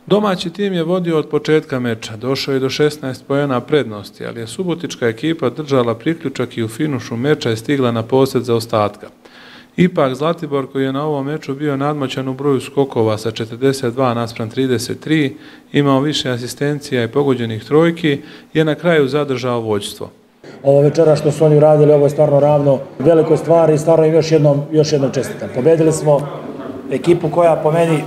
Domaći tim je vodio od početka meča, došao je do 16 poena prednosti, ali je subotička ekipa držala priključak i u finišu meča je stigla na posjed zaostatka. Ipak Zlatibor, koji je na ovom meču bio nadmoćan u broju skokova sa 42:33, imao više asistencija i pogođenih trojki, je na kraju zadržao vođstvo. Ovo večera što su oni uradili, ovo je stvarno ravno velikoj stvari i stvarno im još jednom čestitam. Pobedili smo ekipu koja po meni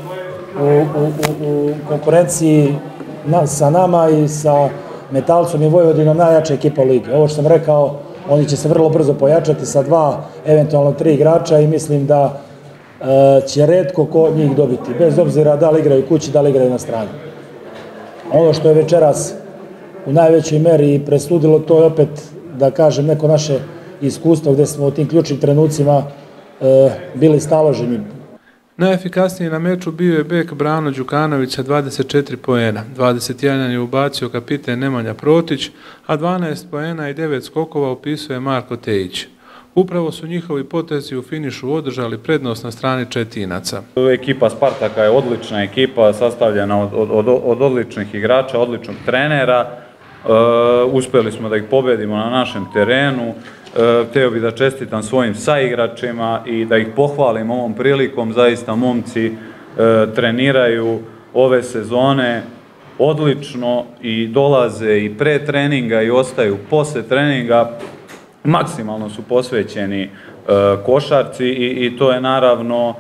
u konkurenciji sa nama i sa Metalcom i Vojvodinom najjača ekipa u ligi. Ovo što sam rekao, oni će se vrlo brzo pojačati sa 2, eventualno 3 igrača i mislim da će retko ko njih dobiti, bez obzira da li igraju kući, da li igraju na strani. Ono što je večeras u najvećoj meri presudilo, to je opet, da kažem, neko naše iskustvo gde smo u tim ključnim trenucima bili staloženi. Najefikasniji na meču bio je bek Brano Đukanović sa 24 poena. 21 je ubacio kapiten Nemanja Protić, a 12 poena i 9 skokova upisuje Marko Tejić. Upravo su njihovi potezi u finišu održali prednost na strani Četinaca. Ekipa Spartaka je odlična ekipa, sastavljena od odličnih igrača, odličnog trenera. Uspjeli smo da ih pobedimo na našem terenu. Hteo bih da čestitam svojim saigračima i da ih pohvalim ovom prilikom. Zaista momci treniraju ove sezone odlično i dolaze i pre treninga i ostaju posle treninga. Maksimalno su posvećeni košarci i to je naravno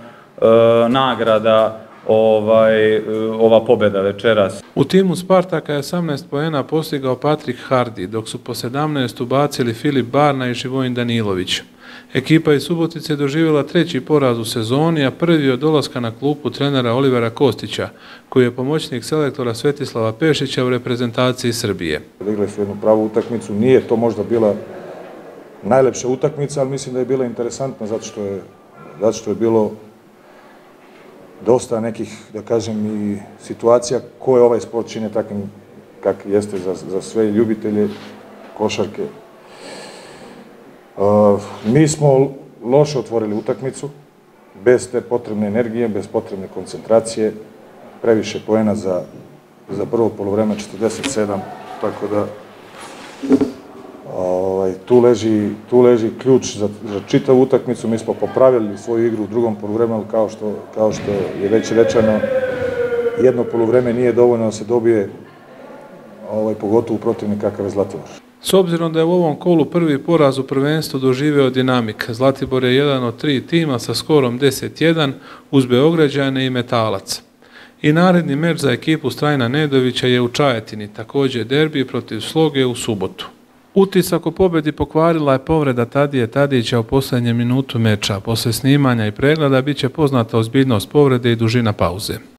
nagrada ova pobjeda večeras. U timu Spartaka je 18 poena postigao Patrik Hardi, dok su po 17 ubacili Filip Barna i Živojin Danilović. Ekipa iz Subotice je doživjela 3. poraz u sezoni, a prvi od dolaska na klupu trenera Olivera Kostića, koji je pomoćnik selektora Svetislava Pešića u reprezentaciji Srbije. Igrali su jednu pravu utakmicu, nije to možda bila najlepša utakmica, ali mislim da je bila interesantna zato što je bilo dosta nekih, da kažem, i situacija koje ovaj sport čine takvim kak jeste za sve ljubitelje košarke. Mi smo loše otvorili utakmicu, bez te potrebne energije, bez potrebne koncentracije, previše poena za prvo polovreme 47, tako da tu leži ključ za čitavu utakmicu. Mi smo popravili svoju igru u drugom poluvremenu, kao što je već rečeno, jedno poluvreme nije dovoljno da se dobije, pogotovo protivnik kakav je Zlatibor. S obzirom da je u ovom kolu prvi poraz u prvenstvu doživeo Dinamik, Zlatibor je jedan od 3 tima sa skorom 10:1 uz Beograđane i Metalac. I naredni meč za ekipu Strajna Nedovića je u Čajetini, također derbi protiv Sloge u subotu. Utisak o pobjedi pokvarila je povreda Tadije Tadića u posljednjem minutu meča. Posle snimanja i pregleda bit će poznata ozbiljnost povrede i dužina pauze.